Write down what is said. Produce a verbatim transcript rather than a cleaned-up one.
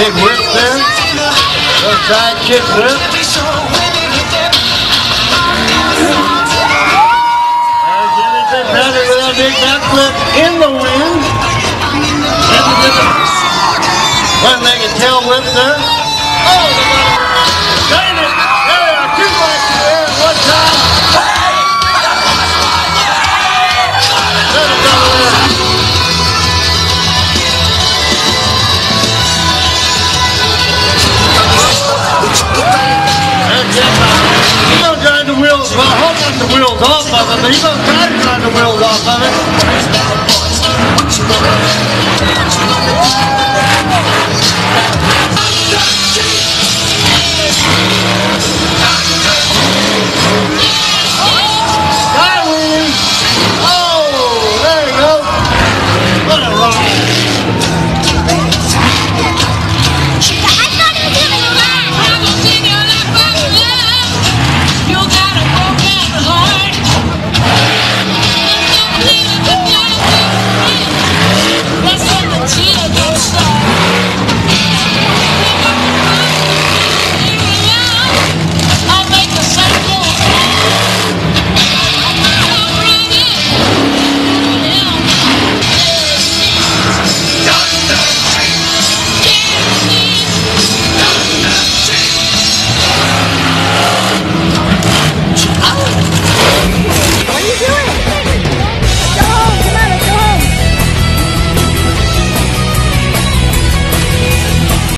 Big whip there. Little side kick whip. Uh, Jimmy Fitzpatrick with that big backflip in the wind. One-legged tail whip there. Oh, they got it. Dang it. There they are. Two flags in the air at one time. There they go there. He's going to grind the wheels. Well, I hope not the wheels off of it, but he's going to try to grind the wheels off of it.